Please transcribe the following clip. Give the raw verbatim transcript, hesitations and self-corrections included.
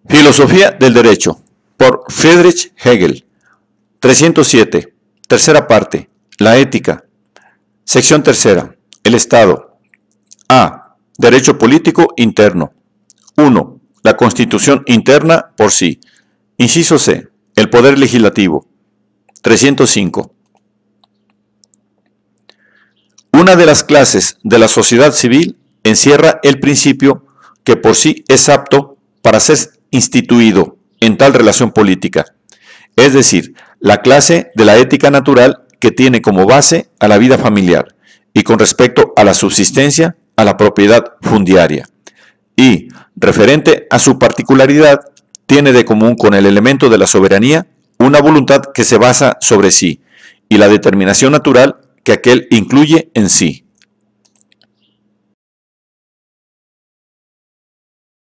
Filosofía del Derecho, por Friedrich Hegel. trescientos siete. Tercera parte. La ética. Sección tercera. El Estado. A. Derecho político interno. uno. La Constitución interna por sí. Inciso C. El Poder Legislativo. trescientos cinco. Una de las clases de la sociedad civil encierra el principio que por sí es apto para ser instituido en tal relación política, es decir, la clase de la ética natural que tiene como base a la vida familiar y con respecto a la subsistencia, a la propiedad fundiaria, y, referente a su particularidad, tiene de común con el elemento de la soberanía una voluntad que se basa sobre sí y la determinación natural que aquél incluye en sí.